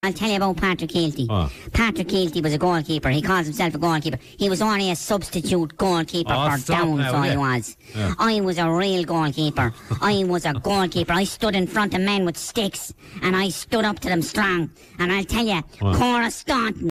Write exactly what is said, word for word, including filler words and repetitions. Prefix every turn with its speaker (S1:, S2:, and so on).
S1: I'll tell you about Patrick Kielty.
S2: Oh.
S1: Patrick Kielty was a goalkeeper. He calls himself a goalkeeper. He was only a substitute goalkeeper
S2: Oh,
S1: for
S2: stop
S1: Downs,
S2: now,
S1: so
S2: will
S1: he
S2: you?
S1: was.
S2: Yeah.
S1: I was a real goalkeeper. I was a goalkeeper. I stood in front of men with sticks, and I stood up to them strong. And I'll tell you,
S2: What?
S1: Cora Staunton